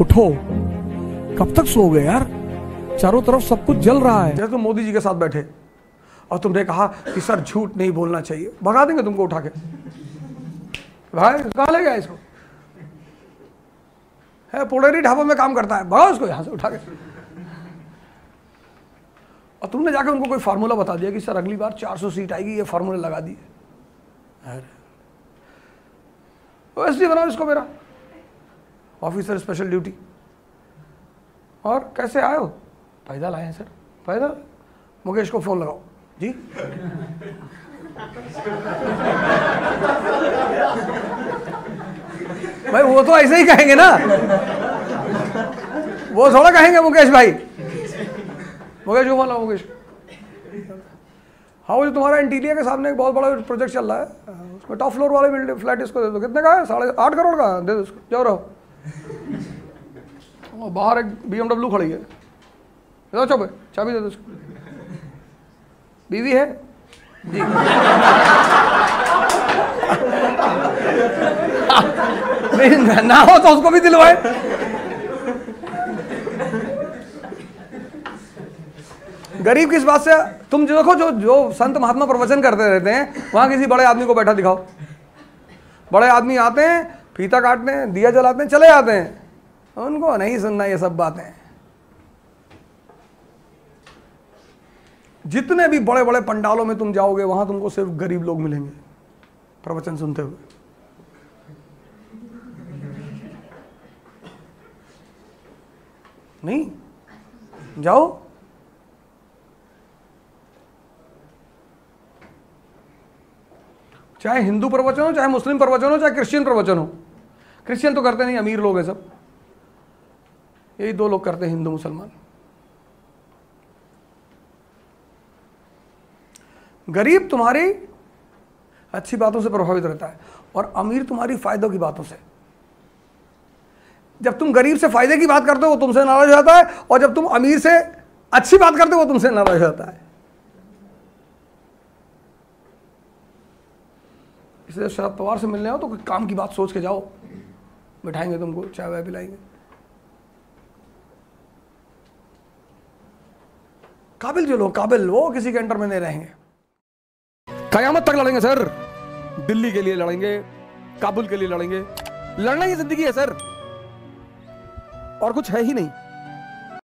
उठो, कब तक सोओगे यार? चारों तरफ सब कुछ जल रहा है। जैसे तुम मोदी जी के साथ बैठे और तुमने कहा कि सर झूठ नहीं बोलना चाहिए, भगा देंगे तुमको उठा के। भाई कहाँ ले गया इसको? है पोड़ेरी ढाबा में काम करता है, भगाओ उसको यहां से उठा के। और तुमने जाकर उनको कोई फार्मूला बता दिया कि सर अगली बार 400 सीट आएगी, ये फार्मूला लगा दिए। वैसे बनाओ इसको, मेरा ऑफिसर स्पेशल ड्यूटी। और कैसे आए हो? पैदल आए हैं सर। पैदल? मुकेश को फोन लगाओ जी। भाई वो तो ऐसे ही कहेंगे ना, वो थोड़ा कहेंगे मुकेश भाई। मुकेश को फोन लगाओ। मुकेश, हाँ वो जो तुम्हारा इंटीरियर के सामने एक बहुत बड़ा प्रोजेक्ट चल रहा है, उसमें टॉप फ्लोर वाले बिल्डिंग फ्लैट इसको दे दो। कितने का है? 8.5 करोड़ का। दे दो उसको, जाओ रहो। बाहर एक BMW खड़ी है, जाओ चुप है, चाबी दे दो उसको। बीवी है जी? नहीं ना हो तो उसको भी दिलवाए। गरीब किस बात से? तुम जो देखो, जो संत महात्मा प्रवचन करते रहते हैं, वहां किसी बड़े आदमी को बैठा दिखाओ। बड़े आदमी आते हैं, फीता काटते हैं, दिया जलाते हैं, चले जाते हैं। उनको नहीं सुनना ये सब बातें। जितने भी बड़े बड़े पंडालों में तुम जाओगे, वहां तुमको सिर्फ गरीब लोग मिलेंगे प्रवचन सुनते हुए। नहीं जाओ। चाहे हिंदू प्रवचन हो, चाहे मुस्लिम प्रवचन हो, चाहे क्रिश्चियन प्रवचन हो। क्रिश्चियन तो करते नहीं, अमीर लोग हैं सब। यही 2 लोग करते हैं, हिंदू मुसलमान। गरीब तुम्हारी अच्छी बातों से प्रभावित रहता है और अमीर तुम्हारी फायदों की बातों से। जब तुम गरीब से फायदे की बात करते हो वो तुमसे नाराज हो जाता है, और जब तुम अमीर से अच्छी बात करते हो वो तुमसे नाराज हो जाता है। इसलिए शरद पवार से मिलने हो तो कोई काम की बात सोच के जाओ, बिठाएंगे तुमको, चाय वाय पिलाएंगे। काबिल जो लोग काबिल, वो किसी के अंडर में नहीं रहेंगे। कयामत तक लड़ेंगे सर। दिल्ली के लिए लड़ेंगे, काबुल के लिए लड़ेंगे। लड़ना ही जिंदगी है सर, और कुछ है ही नहीं।